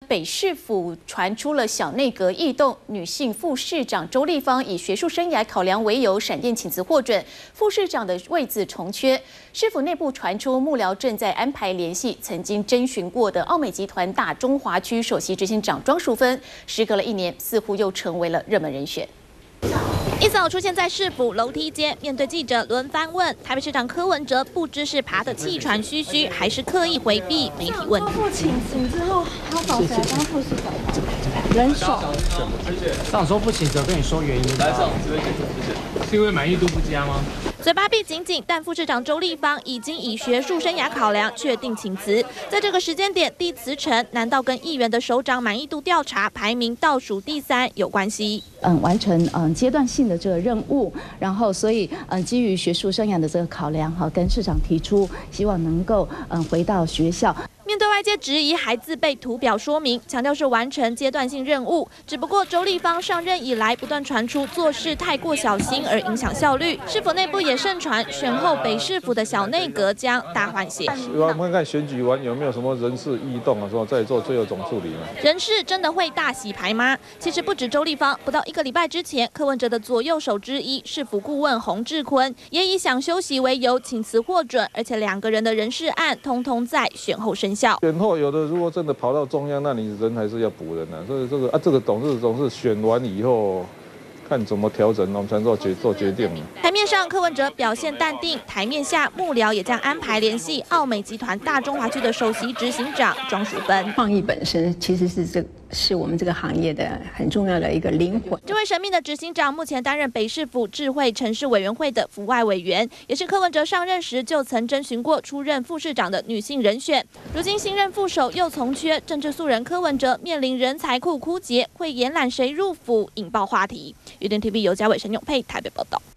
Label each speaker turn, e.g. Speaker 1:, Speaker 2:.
Speaker 1: 北市府传出了小内阁异动，女性副市长周丽芳以学术生涯考量为由，闪电请辞获准，副市长的位子重缺。市府内部传出幕僚正在安排联系曾经征询过的奥美集团大中华区首席执行长庄淑芬，时隔了1年，似乎又成为了热门人选。
Speaker 2: 一早出现在市府楼梯间，面对记者轮番问，台北市长柯文哲不知是爬得气喘吁吁，还是刻意回避媒体问题。
Speaker 3: 请之后，他找谁当副市长？人手。
Speaker 4: 上说不请则跟你说原因。来上这边谢谢。是因为满意度不佳吗？
Speaker 2: 嘴巴闭紧紧，但副市长周丽芳已经以学术生涯考量确定请辞。在这个时间点递辞呈，难道跟议员的首长满意度调查排名倒数第3有关系？
Speaker 5: 完成阶段性的这个任务，然后所以基于学术生涯的这个考量哈，跟市长提出希望能够回到学校。
Speaker 2: 面对外界质疑，还自备图表说明，强调是完成阶段性任务。只不过周丽芳上任以来，不断传出做事太过小心而影响效率，是否内部也盛传选后北市府的小内阁将大换血？
Speaker 6: 我们看选举完有没有什么人事异动啊，说再做最后总处理嘛？
Speaker 2: 人事真的会大洗牌吗？其实不止周丽芳，不到1个礼拜之前，柯文哲的左右手之一市府顾问洪志坤也以想休息为由请辞获准，而且2个人的人事案通通在选后生效。
Speaker 6: 选后有的如果真的跑到中央，那你人还是要补人啊。所以这个董事选完以后，看怎么调整，我们才做决定。
Speaker 2: 台面上柯文哲表现淡定，台面下幕僚也将安排联系奥美集团大中华区的首席执行长庄淑芬。
Speaker 3: 创意本身其实是我们这个行业的很重要的一个灵魂。
Speaker 2: 这位神秘的执行长目前担任北市府智慧城市委员会的府外委员，也是柯文哲上任时就曾征询过出任副市长的女性人选。如今新任副手又从缺，政治素人柯文哲面临人才库枯竭，会延揽谁入府，引爆话题。UDN TV 尤家伟、沈永佩台北报道。